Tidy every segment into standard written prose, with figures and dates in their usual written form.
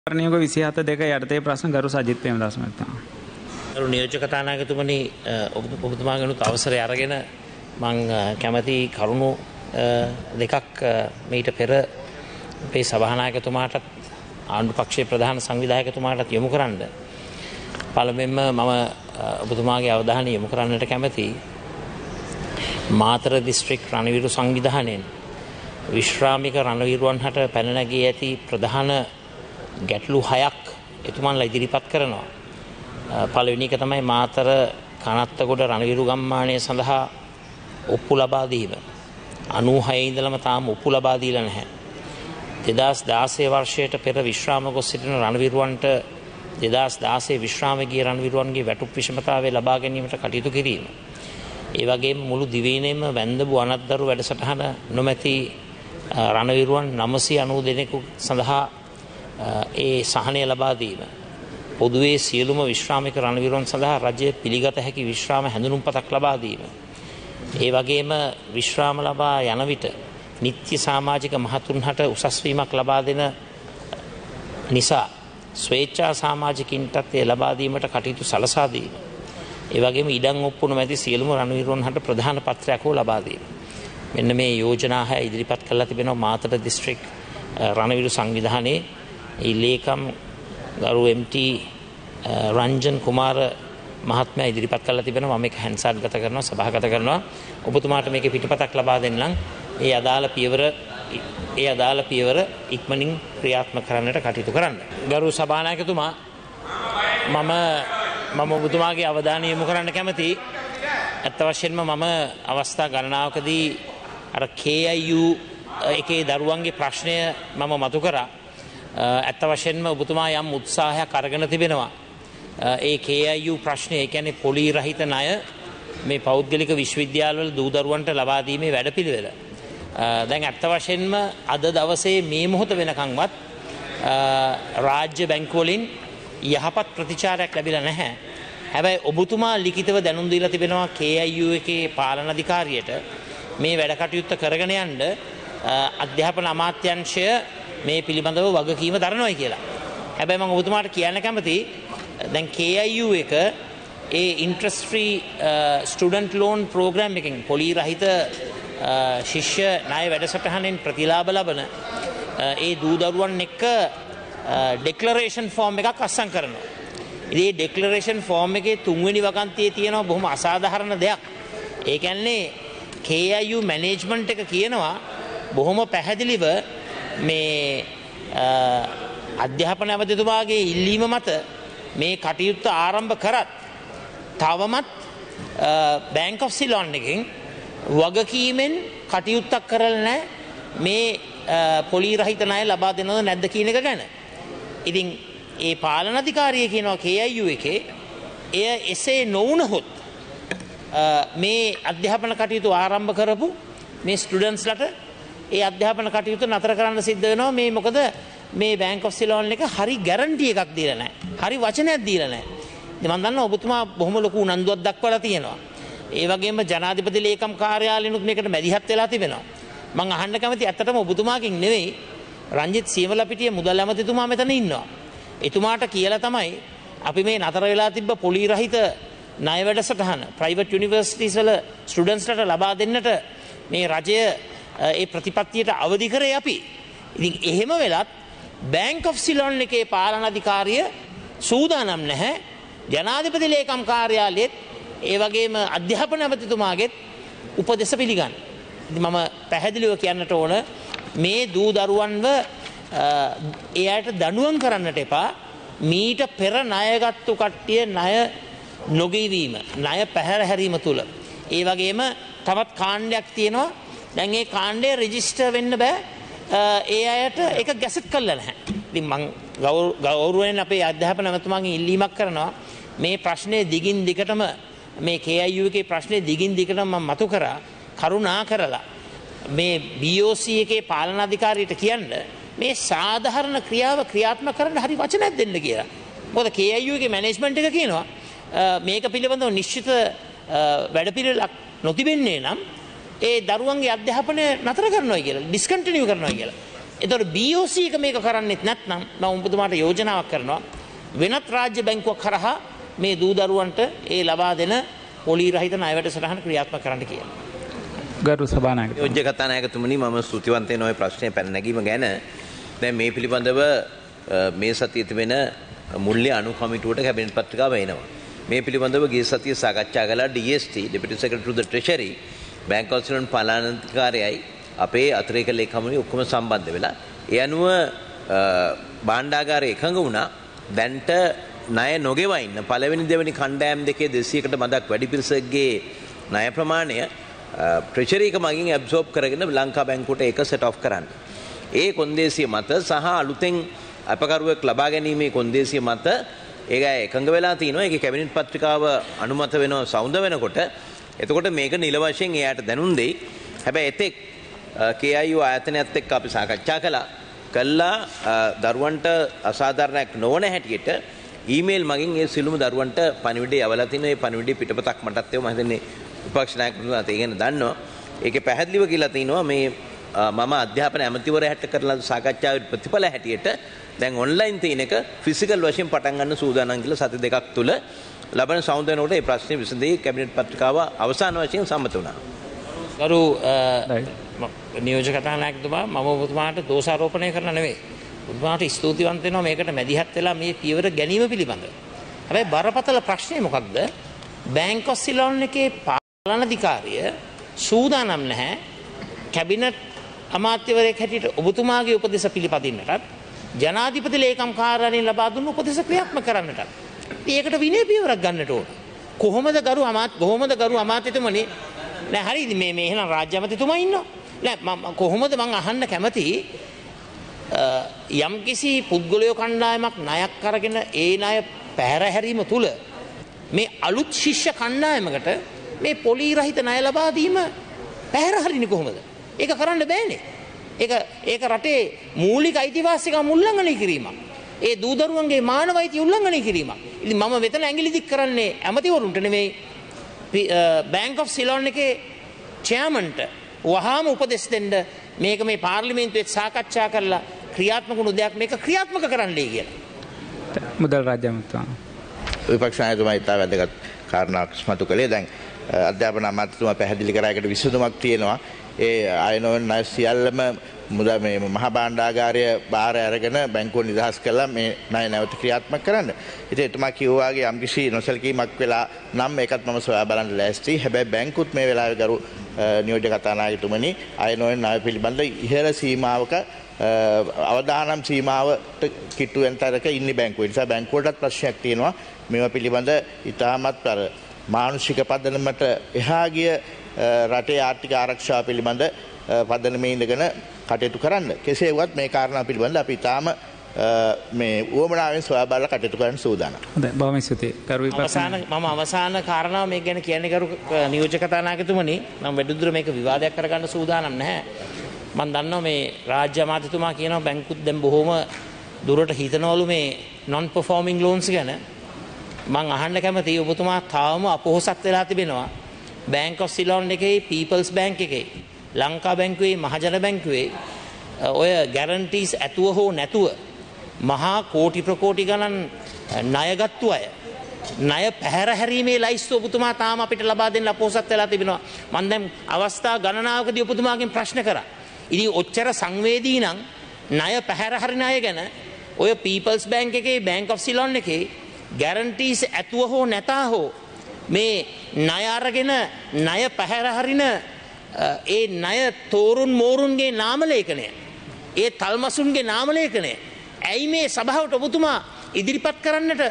නියෝග 27 යටතේ ප්‍රශ්න ගරු සජිත් ප්‍රේමදාස මහත්මයා. ගරු නියෝජක කතානායකතුමනි ඔබතුමාගෙනුත් අවසරය අරගෙන මම කැමැති කරුණු දෙකක් මීට පෙර අපේ සභානායකතුමාටත් ආණ්ඩු පක්ෂයේ ප්‍රධාන සංවිධායකතුමාටත් යොමු කරන්න. පළමුවෙන්ම මම ඔබතුමාගේ අවධානය යොමු කරන්නට කැමැති මාතර දිස්ත්‍රික් රණවිරු සංවිධානයෙන් විශ්‍රාමික රණවිරුවන් හට පැන නැගී ඇති ප්‍රධාන ගැටලු 6ක් එතුමන්ලා ඉදිරිපත් කරනවා. පළවෙනි එක තමයි මාතර කනත්තගොඩ රණවිරු ගම්මානය සඳහා ඔප්පු ලබා දීම. 96 ඉඳලම තාම ඔප්පු ලබා දීලා නැහැ. 2016 වර්ෂයට පෙර විශ්‍රාම ගොස් සිටින රණවිරුවන්ට 2016 විශ්‍රාම ගිය රණවිරුවන්ගේ වැටුප් විෂමතාවය ලබා ගැනීමට කටයුතු කිරීම. ඒ වගේම මුළු දිවයිනේම වැන්දඹු අනත්දරු වැඩසටහන නොමැති රණවිරුවන් 990 දෙනෙකු සඳහා ඒ සහනය ලබා දීම. පොදුවේ සියලුම විශ්‍රාමික රණවිරුවන් සඳහා රජය පිළිගත හැකි විශ්‍රාම හැඳුනුම්පතක් ලබා දීම. ඒ වගේම විශ්‍රාම ලබා යන විට නිත්‍ය සමාජික මහතුන්හට උසස් වීමක් ලබා දෙන නිසා ස්වේච්ඡා සමාජිකින්ටත් ඒ ලබා දීමට කටයුතු සලසා දීම. ඒ වගේම ඉඩම් ඔප්පු නොමැති සියලුම රණවිරුවන් හට ප්‍රධාන පත්‍රයක් හෝ ලබා දීම. මෙන්න මේ යෝජනා 6 ඉදිරිපත් කරලා තිබෙනවා මාතර දිස්ත්‍රික් රණවිරු සංවිධානයේ ඒ ලේකම් ගරු MT රංජන් කුමාර මහත්මයා ඉදිරිපත් කරලා තිබෙනවා. මම මේක හැන්සාට් ගත කරනවා, සභාගත කරනවා. ඔබතුමාට මේකේ පිටපතක් ලබා දෙන්නම්. ඒ අදාළ පියවර ඉක්මනින් ක්‍රියාත්මක කරන්නට කටයුතු කරන්න. ගරු සභානායකතුමා මම ඔබතුමාගේ අවධානය යොමු කරන්න කැමතියි. ඇත්ත වශයෙන්ම මම අවස්ථා ගණනාවකදී අර KIU එකේ දරුවන්ගේ ප්‍රශ්නය මම මතු කරා. ඇත්ත වශයෙන්ම ඔබතුමා යම් උත්සාහයක් අරගෙන තිබෙනවා. ඒ KIU ප්‍රශ්නය, ඒ කියන්නේ පොලි රහිත ණය මේ පෞද්ගලික විශ්වවිද්‍යාලවල දූ දරුවන්ට ලබා දීමේ වැඩපිළිවෙල. දැන් ඇත්ත වශයෙන්ම අද දවසේ මේ මොහොත වෙනකන්වත් රාජ්‍ය බැංකු වලින් යහපත් ප්‍රතිචාරයක් ලැබිලා නැහැ. හැබැයි ඔබතුමා ලිඛිතව දැනුම් දීලා තිබෙනවා KIU එකේ පාලන අධිකාරියට මේ වැඩ කටයුත්ත කරගෙන යන්න අධ්‍යාපන අමාත්‍යාංශය මේ පිළිබඳව වගකීම දරනවා කියලා. හැබැයි මම ඔබතුමාට කියන්න කැමතියි දැන් KIU එක ඒ interest free student loan programme එකෙන් පොලි රහිත ශිෂ්‍ය ණය වැඩසටහනෙන් ප්‍රතිලාභ ලබන ඒ දූ දරුවන් එක්ක ඩෙක්ලරේෂන් ෆෝම් එකක් අත්සන් කරනවා. ඉතින් මේ ඩෙක්ලරේෂන් ෆෝම් එකේ 3 වෙනි වගන්තියේ තියෙනවා බොහොම අසාධාරණ දෙයක්. ඒ කියන්නේ KIU මැනේජ්මන්ට් එක කියනවා බොහොම පැහැදිලිව මේ අධ්‍යාපන ඇමතිතුමාගේ ඉල්ලීම මත මේ කටයුත්ත ආරම්භ කරත් තවමත් බැංක් ඔෆ් සිලෝන් එකෙන් වගකීමෙන් කටයුත්තක් කරලා නැහැ මේ පොලි රහිත ණය ලබා දෙනවද නැද්ද කියන එක ගැන. ඉතින් ඒ පාලන අධිකාරිය කියනවා KIU එකේ එය එසේ නොවුනහොත් මේ අධ්‍යාපන කටයුතු ආරම්භ කරපු මේ ස්ටුඩන්ට්ස්ලට ඒ අධ්‍යාපන කටයුතු නතර කරන්න සිද්ධ වෙනවා. මේ මොකද මේ බැංක් ඔෆ් සිලෝන් එක හරි ගැරන්ටි එකක් දීලා නැහැ. හරි වචනයක් දීලා නැහැ. ඉතින් මම දන්නවා ඔබතුමා බොහොම ලොකු උනන්දුවක් දක්වලා තියෙනවා. ඒ වගේම ජනාධිපති ලේකම් කාර්යාලයෙන්ුත් මේකට මැදිහත් වෙලා තිබෙනවා. මම අහන්න කැමති ඇත්තටම ඔබතුමාගෙන් නෙවෙයි රංජිත් සීවලපිටිය මුදල් ඇමතිතුමා මෙතන ඉන්නවා. එතුමාට කියලා තමයි අපි මේ නතර වෙලා තිබ්බ පොලි රහිත ණය වැඩසටහන ප්‍රයිවට් යුනිවර්සිටිස් වල ස්ටුඩන්ට්ස්ලට ලබා දෙන්නට මේ රජය ඒ ප්‍රතිපත්තියට අවදි කරේ අපි. ඉතින් එහෙම වෙලත් බැංක් ඔෆ් සිලෝන් එකේ පාලන අධිකාරිය සූදානම් නැහැ. ජනාධිපති ලේකම් කාර්යාලයේත් ඒ වගේම අධ්‍යාපන ඇමතිතුමාගෙත් උපදෙස් පිළිගන්න. ඉතින් මම පැහැදිලිව කියන්නට ඕන මේ දූ දරුවන්ව එයාට දඬුවම් කරන්නට එපා. මීට පෙර ණයගත්තු කට්ටිය ණය නොගෙවීම, ණය පැහැර හැරීම තුල. ඒ වගේම තවත් කාණ්ඩයක් තියෙනවා. දැන් ඒ කාණ්ඩය රෙජිස්ටර් වෙන්න බෑ. ඒ අයට ඒක ගැසට් කරලා නැහැ. ඉතින් මම ගෞරවයෙන් අපේ අධ්‍යාපන ඇමතුමාගෙන් ඉල්ලීමක් කරනවා මේ ප්‍රශ්නේ දිගින් දිගටම මේ KIU එකේ ප්‍රශ්නේ දිගින් දිගටම මම මතු කරා. කරුණා කරලා මේ BOC එකේ පාලන අධිකාරියට කියන්න මේ සාධාරණ ක්‍රියාව ක්‍රියාත්මක කරන්න හරි වචනයක් දෙන්න කියලා. මොකද KIU එකේ මැනේජ්මන්ට් එක කියනවා මේක පිළිබඳව නිශ්චිත වැඩපිළිවෙලක් නොතිබෙන්නේ නම් ඒ දරුවන්ගේ අධ්‍යාපනය නතර කරනවා කියලා, ඩිස්කන්ටිනියු කරනවා කියලා. එතකොට BOC එක මේක කරන්නෙත් නැත්නම් මම ඔබතුමාට යෝජනාවක් කරනවා වෙනත් රාජ්‍ය බැංකුවක් කරහා මේ දූ දරුවන්ට ඒ ලබා දෙන පොලී රහිත ණය වැඩසටහන ක්‍රියාත්මක කරන්න කියලා. ගරු සභානායක යෝජ්‍ය කතානායකතුමනි මම ස්තුතිවන්ත වෙනවා මේ ප්‍රශ්නය පැන නැගීම ගැන. දැන් මේ පිළිබඳව මේ සතියේ තිබෙන මුල්‍ය අනු කමිටුවට කැබිනට් පත්‍රිකාව එනවා. මේ පිළිබඳව ගිය සතියේ සාකච්ඡා කළා DST Deputy Secretary to the Treasury bank කෞන්සිලන් පාලනාධිකාරියයි අපේ අතිරේක ලේකම්වරුනි ඔක්කොම සම්බන්ධ වෙලා ඒ අනුව භාණ්ඩාගාරය එකඟ වුණා දැන්ට ණය නොගෙවා ඉන්න පළවෙනි දෙවෙනි කණ්ඩායම් දෙකේ 200කට මදක් වැඩි පිරිසකගේ ණය ප්‍රමාණය Treasury එක මගින් ඇබ්සෝබ් කරගෙන ලංකා බැංකුවට ඒක සෙට් ඔෆ් කරන්න. ඒ කොන්දේසිය මත සහ අලුතෙන් අපකරුවෙක් ලබා ගැනීමේ කොන්දේසිය මත ඒක එකඟ වෙලා තිනවා. ඒකේ කැබිනට් පත්‍රිකාව අනුමත වෙනවා සෞන්ද වෙනකොට. එතකොට මේක නිල වශයෙන් එයාට දැනුම් දෙයි. හැබැයි එතෙක් KIU ආයතනයත් එක්ක අපි සාකච්ඡා කළා දරුවන්ට අසාධාරණයක් නොවන හැටියට ඊමේල් මගින් ඒ සිළුම දරුවන්ට පණිවිඩය යවලා තිනවා. ඒ පණිවිඩය පිටපතක් මටත් ඒව මම හිතන්නේ විපක්ෂ නායකතුමාත් ඒක ගැන දන්නවා. ඒකේ පැහැදිලිව කියලා තිනවා මේ මම අධ්‍යාපන ඇමතිවරයාට කරලා සාකච්ඡාවේ ප්‍රතිඵල හැටියට දැන් ඔන්ලයින් තියෙන එක ෆිසිකල් වශයෙන් පටන් ගන්න සූදානම් කියලා සති දෙකක් තුල ලබන සෞන්ද වෙනකොට මේ ප්‍රශ්නේ විසඳී කැබිනට් පත්‍රිකාව අවසාන වශයෙන් සම්මත වුණා. ගරු නියෝජක කතානායකතුමා මම ඔබතුමාට දෝෂාරෝපණය කරලා නෙවෙයි. ඔබතුමාට ස්තුතිවන්ත වෙනවා මේකට මැදිහත් වෙලා මේ පියවර ගැනීම පිළිබඳව. හැබැයි බරපතල ප්‍රශ්නේ මොකක්ද? බැංක් ඔෆ් සිලෝන් එකේ පාලනාධිකාරිය සූදානම් නැහැ කැබිනට් අමාත්‍යවරයෙක් හැටියට ඔබතුමාගේ උපදෙස් පිළිපදින්නටත් ජනාධිපති ලේකම් කාර්යාලයෙන් ලබා දුන්න උපදෙස් ක්‍රියාත්මක කරන්නටත්. ඒකට විනය පියවරක් ගන්නට ඕන. කොහොමද ගරු අමාත්‍යතුමනි නෑ හරිද මේ එහෙනම් රාජ්‍ය අමාත්‍යතුමා ඉන්නවා. නෑ මම කොහොමද මං අහන්න කැමති යම්කිසි පුද්ගලයෝ කණ්ඩායමක් ණයක් අරගෙන ඒ ණය පැහැර හැරීම තුල මේ අලුත් ශිෂ්‍ය කණ්ඩායමකට මේ පොලී රහිත ණය ලබා දීම පැහැර හරින්නේ කොහොමද? ඒක කරන්න බෑනේ. ඒක රටේ මූලික අයිතිවාසිකම් උල්ලංඝනය කිරීමක්. ඒ දූ දරුවන්ගේ මානව අයිති උල්ලංඝනය කිරීමක්. ඉතින් මම මෙතන ඇඟිලි දික් කරන්නේ ඇමතිවරුන්ට නෙමෙයි බැංක් ඔෆ් සිලෝන් එකේ චෙයාමන්ට වහාම උපදෙස් දෙන්න මේක මේ පාර්ලිමේන්තුවේ සාකච්ඡා කරලා ක්‍රියාත්මක වුණු දෙයක් මේක ක්‍රියාත්මක කරන්නයි කියලා. මුදල් රාජ්‍ය අමාත්‍යතුමා විපක්ෂ නායකතුමා ඉතා වැදගත් කාරණාවක් ඉස්මතු කළේ. දැන් අධ්‍යාපන අමාත්‍යතුමා පැහැදිලි කරා ඒකට විසඳුමක් තියෙනවා. ඒ අයනෝන් ණය සියල්ලම මුදල් මේ මහා භාණ්ඩාගාරය බාර අරගෙන බැංකුව නිදහස් කළා මේ ණය නැවත ක්‍රියාත්මක කරන්න. ඉතින් එතුමා කිව්වාගේ යම්කිසි නොසලකීමක් වෙලා නම් ඒකත් මම සොයා බලන්න ලෑස්ති. හැබැයි බැංකුත් මේ වෙලාවේ ගරු නියෝජ්‍ය කතානායකතුමනි අයනෝන් ණය පිළිබඳ ඉහළ සීමාවක අවදානම් සීමාවට කිට්ටුවෙන් තරක ඉන්නේ බැංකුව. ඒ නිසා බැංකුවටත් ප්‍රශ්නයක් තියෙනවා. මේවා පිළිබඳ ඉතාමත් මානුෂික පදනමට එහා ගිය රටේ ආර්ථික ආරක්ෂාව පිළිබඳ පදනමේ ඉඳගෙන කටයුතු කරන්න. කෙසේ වුවත් මේ කාරණා පිළිබඳ අපි තාම මේ උවමනාවෙන් සොයා බලලා කටයුතු කරන්න සූදානම්. හොඳයි බොහොම ස්තුතියි. ගරු මම අවසාන කාරණාව මේක ගැන කියන්නේ ගරු නියෝජක කතානායකතුමනි මම වැඩිදුර මේක විවාදයක් කරගන්න සූදානම් නැහැ. මම දන්නවා මේ රාජ්‍ය අමාත්‍යතුමා කියනවා බැංකුත් දැන් බොහොම දුරට හිතනවලු මේ non performing loans ගැන. මං අහන්න කැමතියි ඔබතුමා තාම අපොහසත් වෙලා තිබෙනවා බැංක් ඔෆ් සිලෝන් එකේ පීපල්ස් බැංක් එකේ ලංකා බැංකුවේ මහජන බැංකුවේ ඔය ගැරන්ටීස් ඇතුව හෝ නැතුව මහා කෝටි ප්‍රකෝටි ගණන් ණයගත්තු අය ණය පැහැර හැරීමේ ලයිස්තු ඔබතුමා තාම අපිට ලබා දෙන්න අපොහසත් වෙලා තිබෙනවා. මම දැන් අවස්ථා ගණනාවකදී ඔබතුමාගෙන් ප්‍රශ්න කරා. ඉතින් ඔච්චර සංවේදී නම් ණය පැහැර හරින අය ගැන ඔය පීපල්ස් බැංක් එකේ බැංක් ඔෆ් සිලෝන් එකේ ගැරන්ටීස් ඇතුව හෝ නැතා හෝ මේ ණය අරගෙන ණය පැහැර හරින ඒ ණය තෝරුන් මෝරුන්ගේ නාම ලේඛනය ඒ තල්මසුන්ගේ නාම ලේඛනය ඇයි මේ සභාවට ඔබතුමා ඉදිරිපත් කරන්නට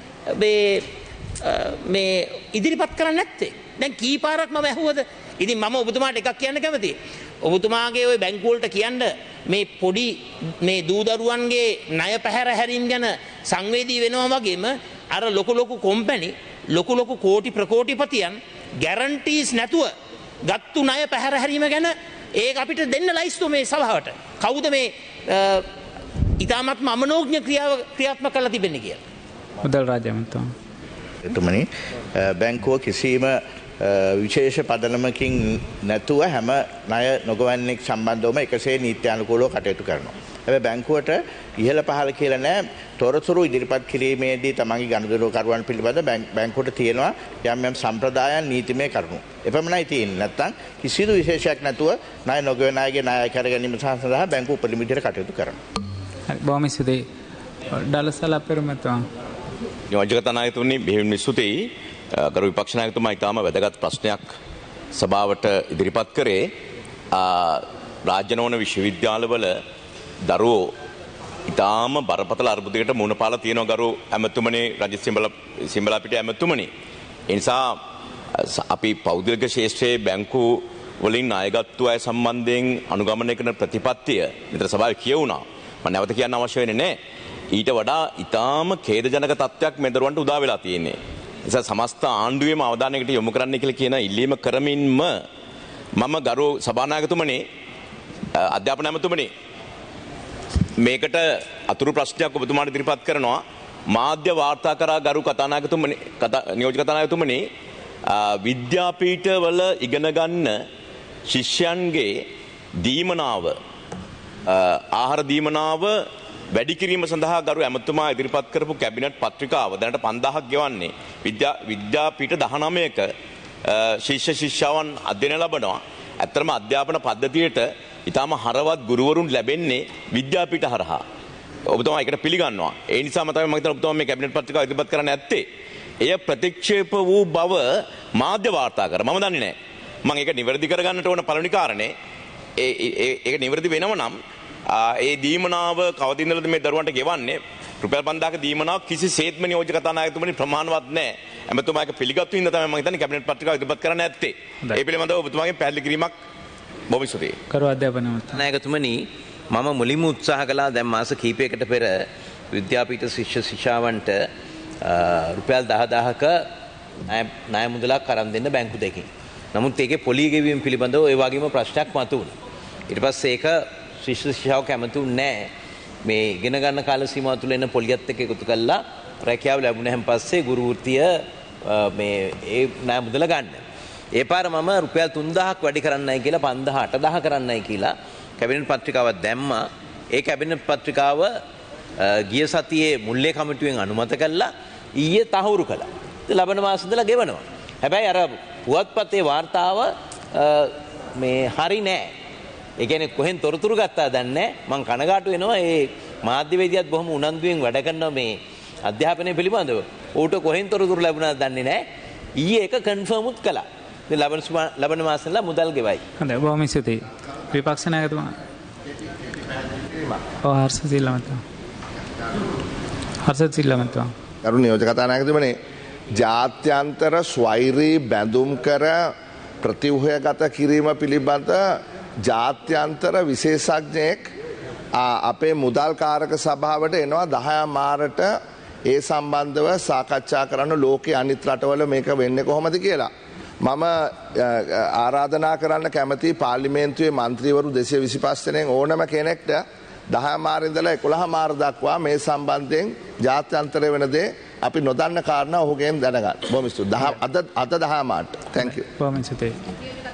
මේ ඉදිරිපත් කරන්නේ නැත්තේ? දැන් කී පාරක් මම ඇහුවද? ඉතින් මම ඔබතුමාට එකක් කියන්න කැමතියි. ඔබතුමාගේ ওই බැංකු වලට කියන්න මේ පොඩි මේ දූ දරුවන්ගේ ණය පැහැර හැරීම් ගැන සංවේදී වෙනවා වගේම අර ලොකු කොම්පැනි ලොකු කෝටි ප්‍රකෝටිපතියන් ගැරන්ටීස් නැතුව ගත්තු ණය පැහැර හැරීම ගැන ඒක අපිට දෙන්න ලයිස්තු මේ සභාවට. කවුද මේ ඊටමත් අමනෝඥ ක්‍රියාත්මක කරලා තිබෙන්නේ කියලා. මුදල් රාජ්‍ය අමාත්‍යතුමා එතුමනි බැංකුව කිසිම විශේෂ පදනමකින් නැතුව හැම ණය නොගවන්නෙක් සම්බන්ධවම එකසේ නීත්‍යානුකූලව කටයුතු කරනවා. හැබැයි බැංකුවට ඉහළ පහළ කියලා නෑ තොරතුරු ඉදිරිපත් කිරීමේදී තමන්ගේ ගනුදෙනුකරුවන් පිළිබඳ බැංකුවට තියෙනවා යම් යම් සම්ප්‍රදායන් නීතිමය කරුණු. එපමණයි තියෙන්නේ. නැත්තම් කිසිදු විශේෂයක් නැතුව ණය නොගවන අයගේ ණය කර ගැනීම සඳහා බැංකුව උපරිම විදිහට කටයුතු කරනවා. හරි බොහොම ස්තුතියි. ඩලසල පෙරමතුමා. නියෝජක නායකතුමනි බෙහෙවින්ම ස්තුතියි. ගරු විපක්ෂ නායකතුමා ඊටාම වැදගත් ප්‍රශ්නයක් සභාවට ඉදිරිපත් කරේ. රාජ්‍ය නොවන විශ්වවිද්‍යාලවල දරුවෝ ඊටාම බරපතල අර්බුදයකට මුහුණ පාලා තියෙනවා ගරු ඇමතුමනි රජිත් සිම්බලාපිටිය ඇමතුමනි. ඒ නිසා අපි පෞද්ගලික ශාස්ත්‍රයේ බැංකු වලින් ණයගත්තු අය සම්බන්ධයෙන් අනුගමනය කරන ප්‍රතිපත්තිය මෙතන සභාවේ කියවුණා. මම නැවත කියන්න අවශ්‍ය වෙන්නේ නැහැ. ඊට වඩා ඊටාම ඛේදජනක තත්ත්වයක් මේ දරුවන්ට උදා වෙලා තියෙන්නේ. ඒ නිසා සමස්ත ආණ්ඩුවේම අවධානයකට යොමු කරන්න කියලා කියන ඉල්ලීම කරමින්ම මම ගරු සභානායකතුමනි අධ්‍යාපන ඇමතුමනි මේකට අතුරු ප්‍රශ්නයක් ඔබතුමාට ඉදිරිපත් කරනවා. මාධ්‍ය වාර්තා කරා ගරු කතානායකතුමනි නියෝජක කතානායකතුමනි විද්‍යාපීඨවල ඉගෙන ගන්න ශිෂ්‍යයන්ගේ දීමනාව ආහාර දීමනාව වැඩි කිරීම සඳහා ගරු ඇමතුමා ඉදිරිපත් කරපු කැබිනට් පත්‍රිකාව දැනට 5000ක් ගෙවන්නේ විද්‍යාපීඨ 19ක ශිෂ්‍ය ශිෂ්‍යාවන් අධ්‍යයන ලබනවා. ඇත්තටම අධ්‍යාපන පද්ධතියට ඊටාම හරවත් ගුරුවරුන් ලැබෙන්නේ විද්‍යාපීඨ හරහා. ඔබතුමා ඒකට පිළිගන්නවා. ඒ නිසාම තමයි මම හිතන්නේ ඔබතුමා මේ කැබිනට් පත්‍රිකාව ඉදිරිපත් කරන්න ඇත්තේ. එය ප්‍රතික්ෂේප වූ බව මාධ්‍ය වාර්තා කර මම දන්නේ නැහැ. මම ඒක නිවැරදි කරගන්නට ඕන පළවෙනි කාරණේ ඒක නිවැරදි වෙනව නම් ඒ දීමනාව කවදින්දලද මේ දරුවන්ට ගෙවන්නේ රුපියල් 5000ක දීමනාව කිසිසේත්ම නියෝජක කතානායකතුමනි ප්‍රමාණවත් නැහැ. එමෙතුමා ඒක පිළිගත්තු හින්දා තමයි මම හිතන්නේ කැබිනට් පත්‍රිකාව ඉදිරිපත් කරන්න ඇත්තේ. ඒ පිළිබඳව ඔබතුමාගෙන් පැහැදිලි කිරීමක් බොහොම ස්තුතියි. කරු අධ්‍යාපන නායකතුමනි මම මුලින්ම උත්සාහ කළා දැන් මාස කිහිපයකට පෙර විද්‍යාපීඨ ශිෂ්‍ය ශිෂ්‍යාවන්ට රුපියල් 10000ක ණය මුදලක් අරන් දෙන්න බැංකු දෙකකින්. නමුත් ඒකේ පොලී ගෙවීම පිළිබඳව ඒ වගේම ප්‍රශ්නයක් මතුවුණා. ඊට පස්සේ ඒක ශිෂ්‍ය ශිෂ්‍යාව කැමතුන්නේ නැහැ. මේ ඉගෙන ගන්න කාල සීමාව තුළ එන පොලියත් එක්ක එකතු කළා රැකියාව ලැබුණාන් පස්සේ ගුරු වෘත්තිය මේ ඒ ණය මුදල ගන්න. ඒ පාර මම රුපියල් 3000ක් වැඩි කරන්නයි කියලා 5000 8000 කරන්නයි කියලා කැබිනට් පත්‍රිකාවක් දැම්මා. ඒ කැබිනට් පත්‍රිකාව ගිය සතියේ මුල්ලේ කමිටුවෙන් අනුමත කළා. ඊයේ තහවුරු කළා. ඉතින් ලබන මාස ඉඳලා ගෙවනවා. හැබැයි අර පුවත්පතේ වාර්තාව මේ හරි නෑ. ඒ කියන්නේ කොහෙන් තොරතුරු ගත්තා දන්නේ නැහැ. මම කනගාටු වෙනවා මේ මාධ්‍යවේදියාත් බොහොම උනන්දුවෙන් වැඩ කරනවා මේ අධ්‍යාපනය පිළිබඳව. ඌට කොහෙන් තොරතුරු ලැබුණාද දන්නේ නැහැ. ඊයේ එක කන්ෆර්ම් උත් කළා. ඉතින් ලබන මාසෙල මුදල් ගෙවයි. හොඳයි බොහොම ස්තුතියි. විපක්ෂ නායකතුමා. හර්ෂ සිල්ලමතුමා. ගරු නියෝජක කතානායකතුමනි ජාත්‍යන්තර ස්වෛරී බැඳුම් කර ප්‍රතිව්‍යුහගත කිරීම පිළිබඳ ජාත්‍යන්තර විශේෂඥයෙක් අපේ මුදල් කාරක සභාවට එනවා 10 මාරට ඒ සම්බන්ධව සාකච්ඡා කරන්න ලෝකයේ අනිත් රටවල මේක වෙන්නේ කොහොමද කියලා. මම ආරාධනා කරන්න කැමති පාර්ලිමේන්තුවේ මන්ත්‍රීවරු 225 දෙනෙන් ඕනම කෙනෙක්ට 10 මාර ඉඳලා 11 මාර දක්වා මේ සම්බන්ධයෙන් ජාත්‍යන්තර වෙන දේ අපි නොදන්න කාරණා ඔහුගෙන් දැනගන්න. බොහොම ස්තුතියි. අද 10 මාට. Thank you. බොහොම ස්තුතියි.